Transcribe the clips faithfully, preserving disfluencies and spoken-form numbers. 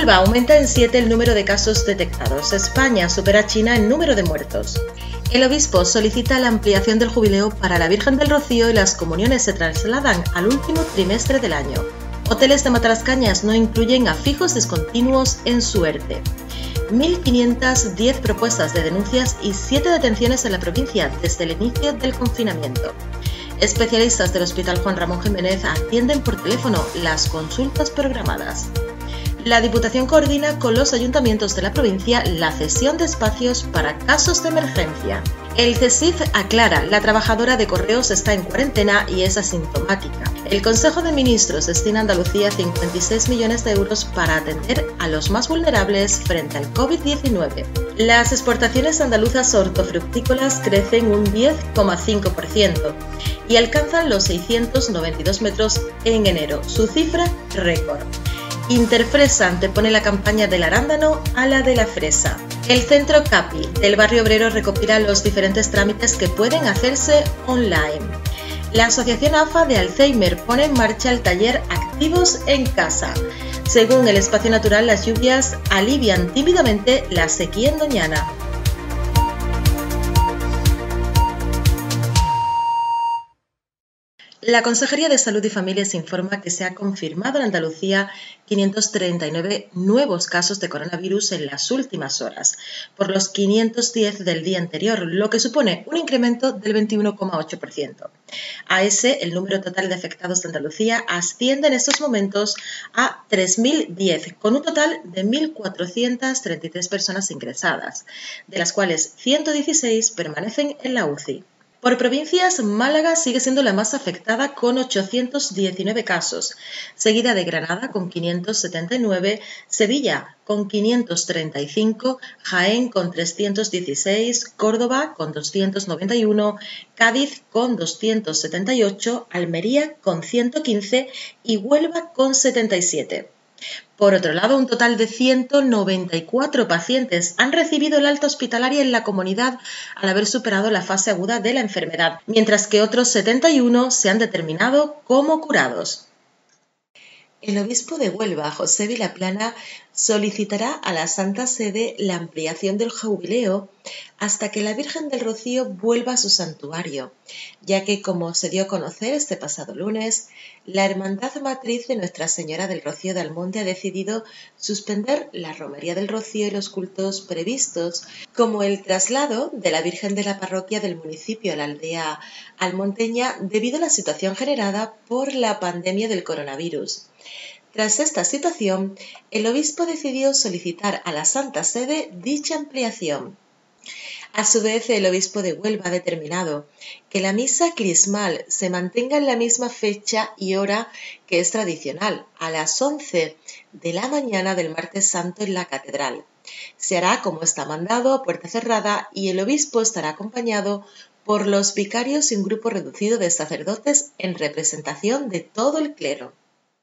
Huelva aumenta en siete el número de casos detectados. España supera a China en número de muertos. El obispo solicita la ampliación del jubileo para la Virgen del Rocío y las comuniones se trasladan al último trimestre del año. Hoteles de Matalascañas no incluyen a fijos discontinuos en su ERTE. mil quinientas diez propuestas de denuncias y siete detenciones en la provincia desde el inicio del confinamiento. Especialistas del Hospital Juan Ramón Jiménez atienden por teléfono las consultas programadas. La Diputación coordina con los ayuntamientos de la provincia la cesión de espacios para casos de emergencia. El CESIF aclara, la trabajadora de Correos está en cuarentena y es asintomática. El Consejo de Ministros destina a Andalucía cincuenta y seis millones de euros para atender a los más vulnerables frente al COVID diecinueve. Las exportaciones andaluzas hortofructícolas crecen un diez coma cinco por ciento y alcanzan los seiscientos noventa y dos metros en enero, su cifra récord. Interfresa antepone la campaña del arándano a la de la fresa. El Centro CAPI del Barrio Obrero recopila los diferentes trámites que pueden hacerse online. La Asociación AFA de Alzheimer pone en marcha el taller Activos en Casa. Según el Espacio Natural, las lluvias alivian tímidamente la sequía en Doñana. La Consejería de Salud y Familias informa que se ha confirmado en Andalucía quinientos treinta y nueve nuevos casos de coronavirus en las últimas horas, por los quinientos diez del día anterior, lo que supone un incremento del veintiuno coma ocho por ciento. A ese, el número total de afectados de Andalucía asciende en estos momentos a tres mil diez, con un total de mil cuatrocientas treinta y tres personas ingresadas, de las cuales ciento dieciséis permanecen en la U C I. Por provincias, Málaga sigue siendo la más afectada con ochocientos diecinueve casos, seguida de Granada con quinientos setenta y nueve, Sevilla con quinientos treinta y cinco, Jaén con trescientos dieciséis, Córdoba con doscientos noventa y uno, Cádiz con doscientos setenta y ocho, Almería con ciento quince y Huelva con setenta y siete. Por otro lado, un total de ciento noventa y cuatro pacientes han recibido el alta hospitalaria en la comunidad al haber superado la fase aguda de la enfermedad, mientras que otros setenta y uno se han determinado como curados. El obispo de Huelva, José Vilaplana, solicitará a la Santa Sede la ampliación del jubileo hasta que la Virgen del Rocío vuelva a su santuario, ya que, como se dio a conocer este pasado lunes, la Hermandad Matriz de Nuestra Señora del Rocío de Almonte ha decidido suspender la Romería del Rocío y los cultos previstos, como el traslado de la Virgen de la parroquia del municipio a la aldea almonteña debido a la situación generada por la pandemia del coronavirus. Tras esta situación, el obispo decidió solicitar a la Santa Sede dicha ampliación. A su vez, el obispo de Huelva ha determinado que la misa crismal se mantenga en la misma fecha y hora que es tradicional, a las once de la mañana del martes santo en la catedral. Se hará como está mandado, a puerta cerrada, y el obispo estará acompañado por los vicarios y un grupo reducido de sacerdotes en representación de todo el clero.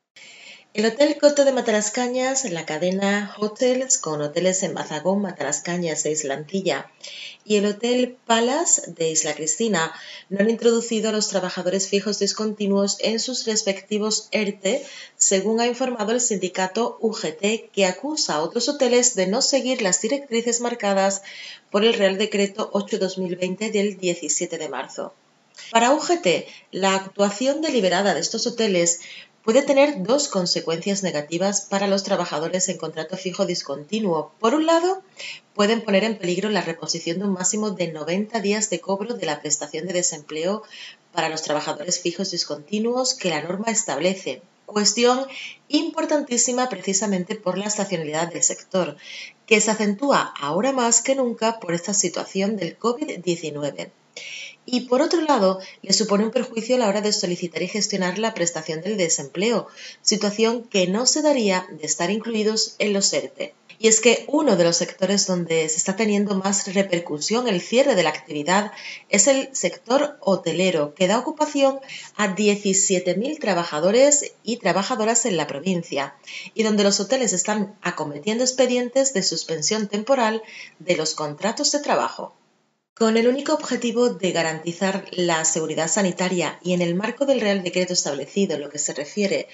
El Hotel Coto de Matalascañas, la cadena Hotels con hoteles en Mazagón, Matalascañas e Islantilla, y el Hotel Palace de Isla Cristina no han introducido a los trabajadores fijos discontinuos en sus respectivos ERTE, según ha informado el sindicato U G T, que acusa a otros hoteles de no seguir las directrices marcadas por el Real Decreto ocho barra dos mil veinte del diecisiete de marzo. Para U G T, la actuación deliberada de estos hoteles puede tener dos consecuencias negativas para los trabajadores en contrato fijo discontinuo. Por un lado, pueden poner en peligro la reposición de un máximo de noventa días de cobro de la prestación de desempleo para los trabajadores fijos discontinuos que la norma establece, cuestión importantísima precisamente por la estacionalidad del sector, que se acentúa ahora más que nunca por esta situación del COVID diecinueve. Y por otro lado, le supone un perjuicio a la hora de solicitar y gestionar la prestación del desempleo, situación que no se daría de estar incluidos en los ERTE. Y es que uno de los sectores donde se está teniendo más repercusión el cierre de la actividad es el sector hotelero, que da ocupación a diecisiete mil trabajadores y trabajadoras en la provincia, y donde los hoteles están acometiendo expedientes de suspensión temporal de los contratos de trabajo. Con el único objetivo de garantizar la seguridad sanitaria y en el marco del Real Decreto establecido en lo que se refiere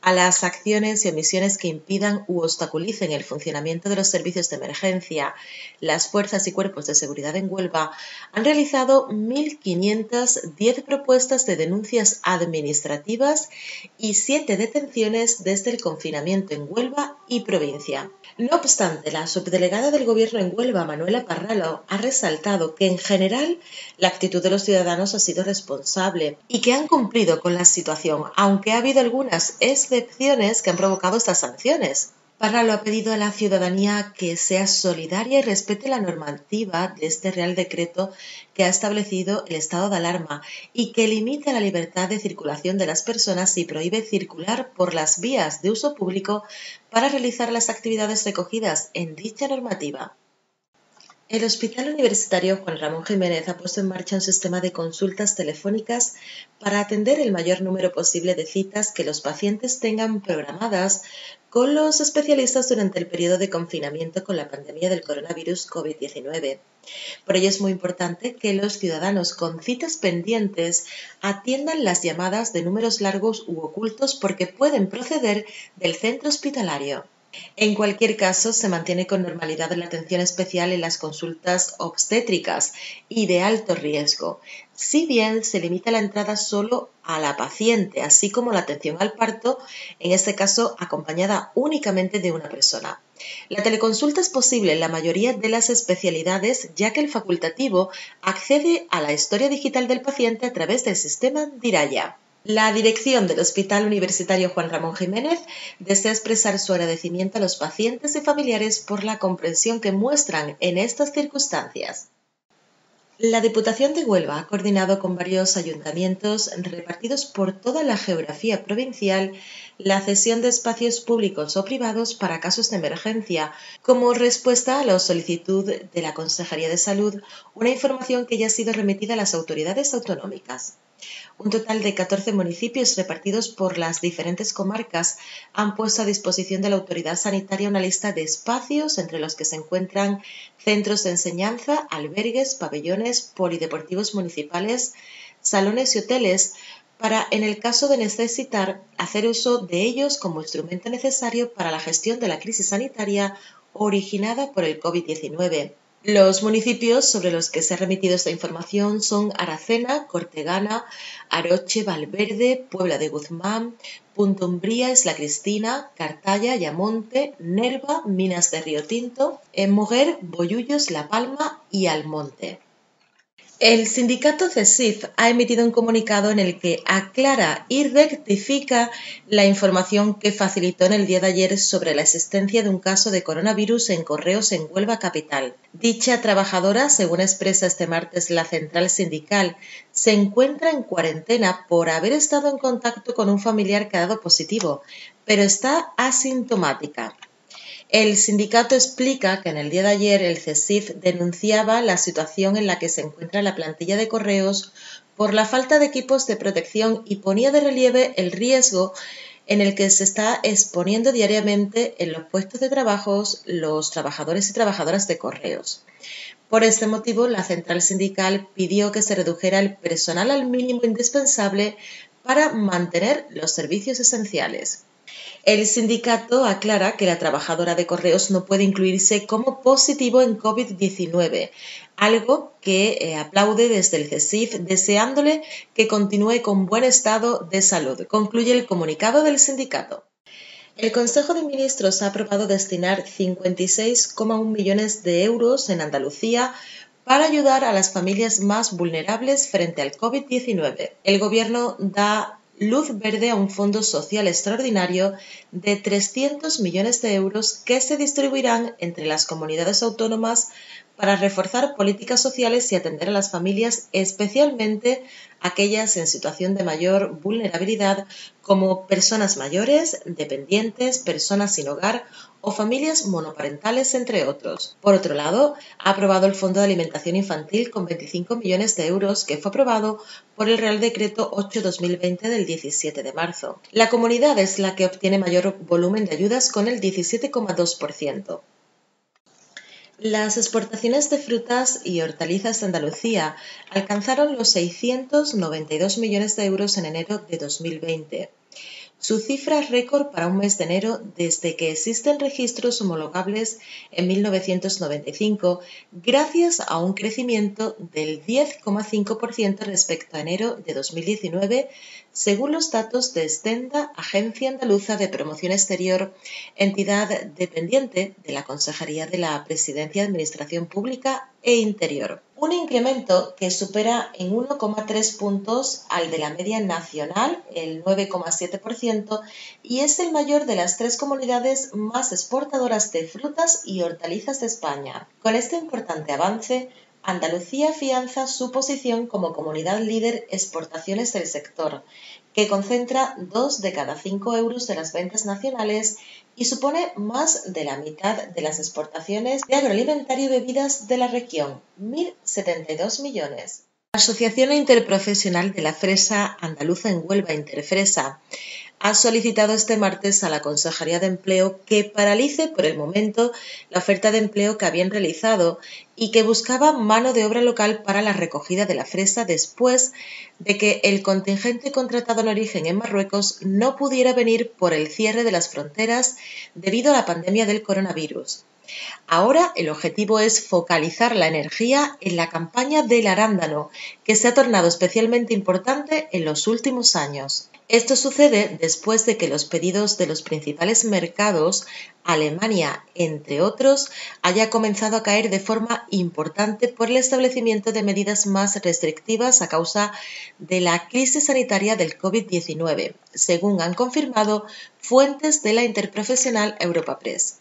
a las acciones y omisiones que impidan u obstaculicen el funcionamiento de los servicios de emergencia, las fuerzas y cuerpos de seguridad en Huelva han realizado mil quinientas diez propuestas de denuncias administrativas y siete detenciones desde el confinamiento en Huelva y provincia. No obstante, la subdelegada del Gobierno en Huelva, Manuela Parralo, ha resaltado que en general la actitud de los ciudadanos ha sido responsable y que han cumplido con la situación, aunque ha habido algunas excepciones que han provocado estas sanciones. Parralo ha pedido a la ciudadanía que sea solidaria y respete la normativa de este Real Decreto que ha establecido el estado de alarma y que limita la libertad de circulación de las personas y prohíbe circular por las vías de uso público para realizar las actividades recogidas en dicha normativa. El Hospital Universitario Juan Ramón Jiménez ha puesto en marcha un sistema de consultas telefónicas para atender el mayor número posible de citas que los pacientes tengan programadas con los especialistas durante el periodo de confinamiento con la pandemia del coronavirus COVID diecinueve. Por ello es muy importante que los ciudadanos con citas pendientes atiendan las llamadas de números largos u ocultos porque pueden proceder del centro hospitalario. En cualquier caso, se mantiene con normalidad la atención especial en las consultas obstétricas y de alto riesgo, si bien se limita la entrada solo a la paciente, así como la atención al parto, en este caso acompañada únicamente de una persona. La teleconsulta es posible en la mayoría de las especialidades, ya que el facultativo accede a la historia digital del paciente a través del sistema Diraya. La dirección del Hospital Universitario Juan Ramón Jiménez desea expresar su agradecimiento a los pacientes y familiares por la comprensión que muestran en estas circunstancias. La Diputación de Huelva ha coordinado con varios ayuntamientos repartidos por toda la geografía provincial la cesión de espacios públicos o privados para casos de emergencia, como respuesta a la solicitud de la Consejería de Salud, una información que ya ha sido remitida a las autoridades autonómicas. Un total de catorce municipios repartidos por las diferentes comarcas han puesto a disposición de la autoridad sanitaria una lista de espacios entre los que se encuentran centros de enseñanza, albergues, pabellones polideportivos municipales, salones y hoteles para, en el caso de necesitar, hacer uso de ellos como instrumento necesario para la gestión de la crisis sanitaria originada por el COVID diecinueve. Los municipios sobre los que se ha remitido esta información son Aracena, Cortegana, Aroche, Valverde, Puebla de Guzmán, Punta Umbría, Isla Cristina, Cartaya, Ayamonte, Nerva, Minas de Río Tinto, Moguer, Bollullos, La Palma y Almonte. El sindicato CESIF ha emitido un comunicado en el que aclara y rectifica la información que facilitó en el día de ayer sobre la existencia de un caso de coronavirus en Correos en Huelva capital. Dicha trabajadora, según expresa este martes la central sindical, se encuentra en cuarentena por haber estado en contacto con un familiar que ha dado positivo, pero está asintomática. El sindicato explica que en el día de ayer el CESIF denunciaba la situación en la que se encuentra la plantilla de Correos por la falta de equipos de protección y ponía de relieve el riesgo en el que se está exponiendo diariamente en los puestos de trabajo los trabajadores y trabajadoras de Correos. Por este motivo, la central sindical pidió que se redujera el personal al mínimo indispensable para mantener los servicios esenciales. El sindicato aclara que la trabajadora de Correos no puede incluirse como positivo en COVID diecinueve, algo que eh, aplaude desde el CESIF, deseándole que continúe con buen estado de salud, concluye el comunicado del sindicato. El Consejo de Ministros ha aprobado destinar cincuenta y seis coma uno millones de euros en Andalucía para ayudar a las familias más vulnerables frente al COVID diecinueve. El Gobierno da luz verde a un fondo social extraordinario de trescientos millones de euros que se distribuirán entre las comunidades autónomas para reforzar políticas sociales y atender a las familias, especialmente aquellas en situación de mayor vulnerabilidad, como personas mayores, dependientes, personas sin hogar o familias monoparentales, entre otros. Por otro lado, ha aprobado el Fondo de Alimentación Infantil con veinticinco millones de euros que fue aprobado por el Real Decreto ocho barra dos mil veinte del diecisiete de marzo. La comunidad es la que obtiene mayor volumen de ayudas con el diecisiete coma dos por ciento. Las exportaciones de frutas y hortalizas de Andalucía alcanzaron los seiscientos noventa y dos millones de euros en enero de dos mil veinte. su cifra récord para un mes de enero desde que existen registros homologables en mil novecientos noventa y cinco, gracias a un crecimiento del diez coma cinco por ciento respecto a enero de dos mil diecinueve, según los datos de Stenda, Agencia Andaluza de Promoción Exterior, entidad dependiente de la Consejería de la Presidencia de Administración Pública e Interior. Un incremento que supera en uno coma tres puntos al de la media nacional, el nueve coma siete por ciento, y es el mayor de las tres comunidades más exportadoras de frutas y hortalizas de España. Con este importante avance, Andalucía afianza su posición como comunidad líder exportaciones del sector, que concentra dos de cada cinco euros de las ventas nacionales y supone más de la mitad de las exportaciones de agroalimentario y bebidas de la región, mil setenta y dos millones. La Asociación Interprofesional de la Fresa Andaluza en Huelva, Interfresa, ha solicitado este martes a la Consejería de Empleo que paralice por el momento la oferta de empleo que habían realizado y que buscaba mano de obra local para la recogida de la fresa después de que el contingente contratado en origen en Marruecos no pudiera venir por el cierre de las fronteras debido a la pandemia del coronavirus. Ahora el objetivo es focalizar la energía en la campaña del arándano, que se ha tornado especialmente importante en los últimos años. Esto sucede después de que los pedidos de los principales mercados, Alemania entre otros, haya comenzado a caer de forma importante por el establecimiento de medidas más restrictivas a causa de la crisis sanitaria del COVID diecinueve, según han confirmado fuentes de la interprofesional Europa Press.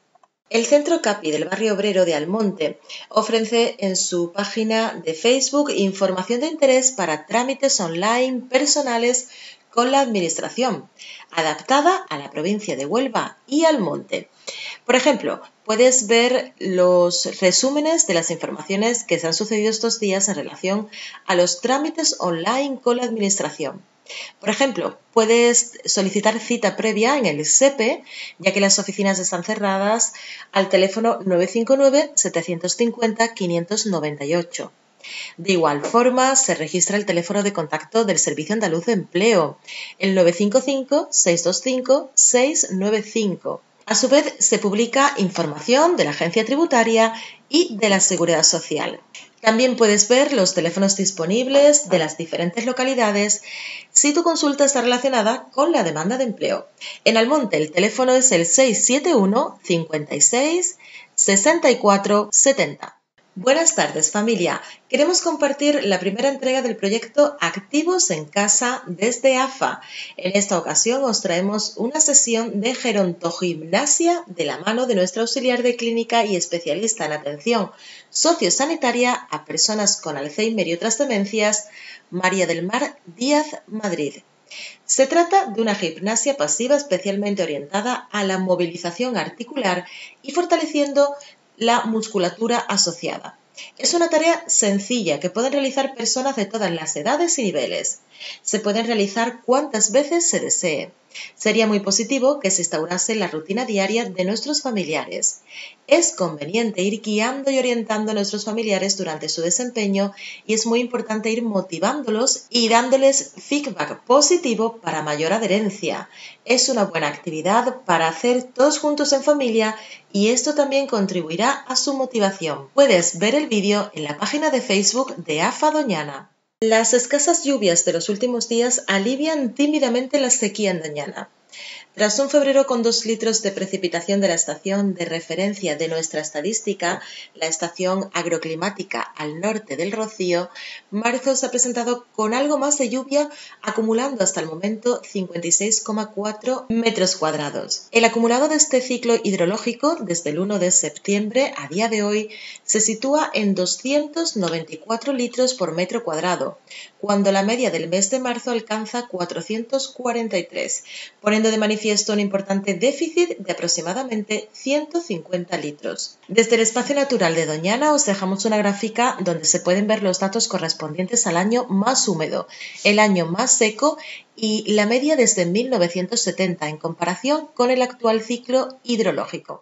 El Centro CAPI del barrio obrero de Almonte ofrece en su página de Facebook información de interés para trámites online personales con la Administración, adaptada a la provincia de Huelva y Almonte. Por ejemplo, puedes ver los resúmenes de las informaciones que se han sucedido estos días en relación a los trámites online con la Administración. Por ejemplo, puedes solicitar cita previa en el S E P E, ya que las oficinas están cerradas, al teléfono nueve cinco nueve, siete cinco cero, cinco nueve ocho. De igual forma, se registra el teléfono de contacto del Servicio Andaluz de Empleo, el nueve cinco cinco, seis dos cinco, seis nueve cinco. A su vez, se publica información de la Agencia Tributaria y de la Seguridad Social. También puedes ver los teléfonos disponibles de las diferentes localidades si tu consulta está relacionada con la demanda de empleo. En Almonte el teléfono es el seis siete uno, cincuenta y seis, sesenta y cuatro, setenta. Buenas tardes, familia. Queremos compartir la primera entrega del proyecto Activos en Casa desde A F A. En esta ocasión os traemos una sesión de gerontogimnasia de la mano de nuestra auxiliar de clínica y especialista en atención sociosanitaria a personas con Alzheimer y otras demencias, María del Mar Díaz Madrid. Se trata de una gimnasia pasiva especialmente orientada a la movilización articular y fortaleciendo la musculatura asociada. Es una tarea sencilla que pueden realizar personas de todas las edades y niveles. Se pueden realizar cuantas veces se desee. Sería muy positivo que se instaurase la rutina diaria de nuestros familiares. Es conveniente ir guiando y orientando a nuestros familiares durante su desempeño y es muy importante ir motivándolos y dándoles feedback positivo para mayor adherencia. Es una buena actividad para hacer todos juntos en familia y esto también contribuirá a su motivación. Puedes ver el vídeo en la página de Facebook de A F A Doñana. Las escasas lluvias de los últimos días alivian tímidamente la sequía en Doñana. Tras un febrero con dos litros de precipitación de la estación de referencia de nuestra estadística, la estación agroclimática al norte del Rocío, marzo se ha presentado con algo más de lluvia, acumulando hasta el momento cincuenta y seis coma cuatro metros cuadrados. El acumulado de este ciclo hidrológico desde el primero de septiembre a día de hoy se sitúa en doscientos noventa y cuatro litros por metro cuadrado, cuando la media del mes de marzo alcanza cuatrocientos cuarenta y tres, poniendo de manifiesto un importante déficit de aproximadamente ciento cincuenta litros. Desde el espacio natural de Doñana os dejamos una gráfica donde se pueden ver los datos correspondientes al año más húmedo, el año más seco y la media desde mil novecientos setenta en comparación con el actual ciclo hidrológico.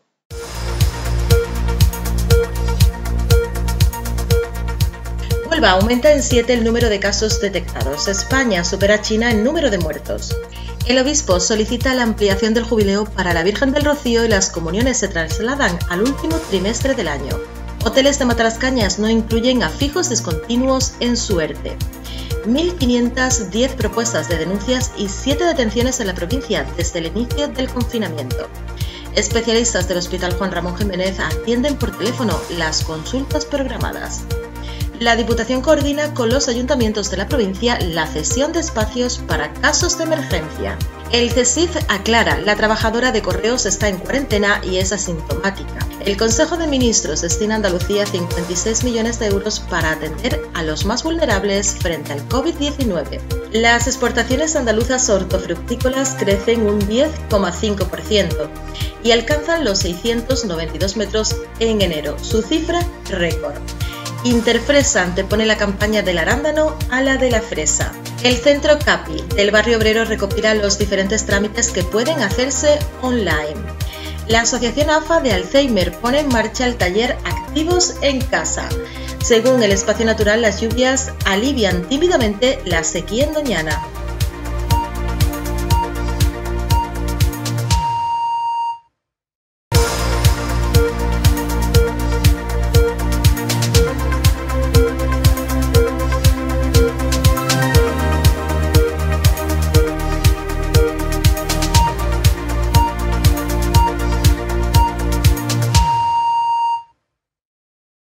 Huelva aumenta en siete el número de casos detectados. España supera a China en número de muertos. El obispo solicita la ampliación del jubileo para la Virgen del Rocío y las comuniones se trasladan al último trimestre del año. Hoteles de Matalascañas no incluyen a fijos discontinuos en su ERTE. mil quinientas diez propuestas de denuncias y siete detenciones en la provincia desde el inicio del confinamiento. Especialistas del Hospital Juan Ramón Jiménez atienden por teléfono las consultas programadas. La Diputación coordina con los ayuntamientos de la provincia la cesión de espacios para casos de emergencia. El CESIF aclara, la trabajadora de Correos está en cuarentena y es asintomática. El Consejo de Ministros destina a Andalucía cincuenta y seis millones de euros para atender a los más vulnerables frente al COVID diecinueve. Las exportaciones andaluzas hortofructícolas crecen un diez coma cinco por ciento y alcanzan los seiscientos noventa y dos metros en enero, su cifra récord. Interfresa antepone la campaña del arándano a la de la fresa. El Centro CAPI del Barrio Obrero recopila los diferentes trámites que pueden hacerse online. La Asociación AFA de Alzheimer pone en marcha el taller Activos en Casa. Según el Espacio Natural, las lluvias alivian tímidamente la sequía en Doñana.